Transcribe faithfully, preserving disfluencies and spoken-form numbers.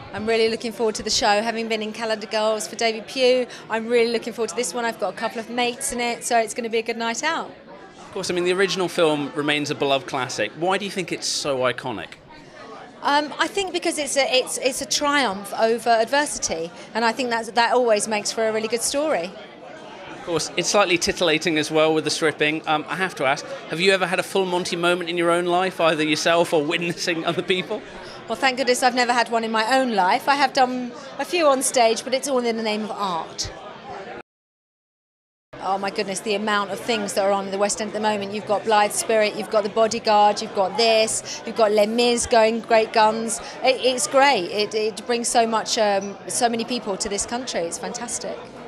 I'm really looking forward to the show. Having been in Calendar Girls for David Pugh, I'm really looking forward to this one. I've got a couple of mates in it, so it's going to be a good night out. Of course, I mean, the original film remains a beloved classic. Why do you think it's so iconic? Um, I think because it's a it's it's a triumph over adversity, and I think that that always makes for a really good story. Of course, it's slightly titillating as well with the stripping. Um, I have to ask, have you ever had a full Monty moment in your own life, either yourself or witnessing other people? Well, thank goodness I've never had one in my own life. I have done a few on stage, but it's all in the name of art. Oh my goodness, the amount of things that are on in the West End at the moment. You've got Blythe Spirit, you've got The Bodyguard, you've got this, you've got Les Mis going great guns. It, it's great. It, it brings so much, um, so many people to this country. It's fantastic.